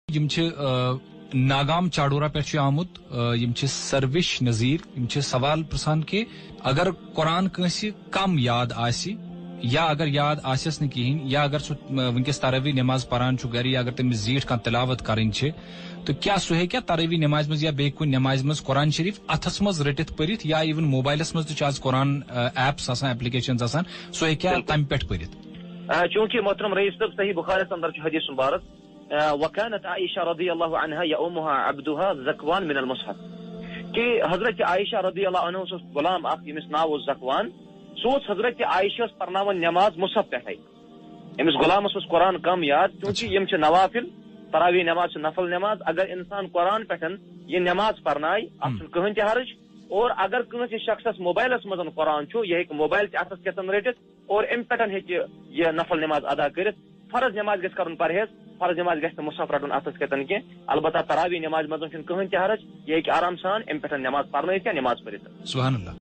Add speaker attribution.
Speaker 1: ناگام چاڑورا پہ آمت سروش نذیر سوال پرسان کہ اگر قرآن کنسی کم یاد آسی یا اگر یاد آسیس نہ کہین یا اگر سہ ونکس تراوی نماز پران گھر یا اگر تمس زیٹھ کان تلاوت کریں تو کیا سہ ہیکیا تراوی نماز مز یا بی کن نماز مز قرآن شریف اتھس مز رٹت پرت یا ایون موبائلس مز تہ قرآن ایپس آسان ایپلیکیشنز آسان سہ ہیکیا تم پہ پرت
Speaker 2: چونکہ محترم رئیس صاحب صحیح بخاری اندر حدیث مبارک وكانت عائشة رضی اللہ عنها يؤمها عبدها زكوان من المصحف کہ حضرت عائشہ رضی اللہ عنہ غلام اخ یمس ناو زکوان سوچ حضرت عائشہ پرناون نماز مصحف پہ امس غلامس قرآن کم یاد کیونکہ یم نوافل تراوی نماز نفل نماز اگر انسان قرآن پہ یہ نماز پرنائے ات کہین تہ حرج اور اگر کنس شخص موبائلس مز قرآن یہ موبائل تہ اتس کتن رٹت اور ام پہ یہ نفل نماز ادا کرت فرض نماز گھس کرن پرہیز فرض نماز گھس مصحف رٹن اتس کتن کی البتہ تراوی نماز مز کہین تہ حرج یہ آرام سان ام پہ نماز پرنائت یا نماز پڑھت
Speaker 1: سبحان اللہ.